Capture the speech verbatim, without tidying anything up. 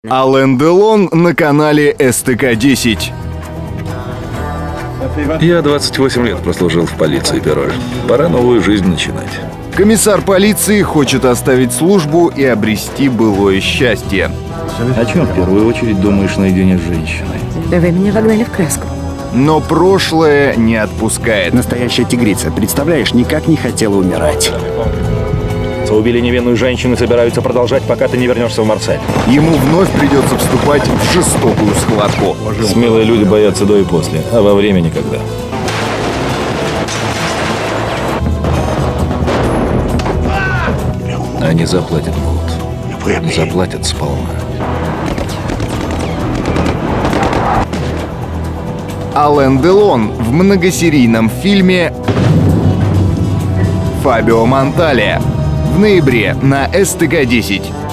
Ален Делон на канале эс тэ ка десять. Я двадцать восемь лет прослужил в полиции, Пероль. Пора новую жизнь начинать. Комиссар полиции хочет оставить службу и обрести былое счастье. О чем в первую очередь думаешь наедине с женщиной? Вы меня вогнали в краску. Но прошлое не отпускает. Настоящая тигрица, представляешь, никак не хотела умирать. Убили невинную женщину и собираются продолжать, пока ты не вернешься в Марсель. Ему вновь придется вступать в жестокую схватку. Смелые люди боятся до и после, а во время никогда. Они заплатят, Болт. Заплатят сполна. Ален Делон в многосерийном фильме «Фабио Монтале» в ноябре на эс тэ ка десять.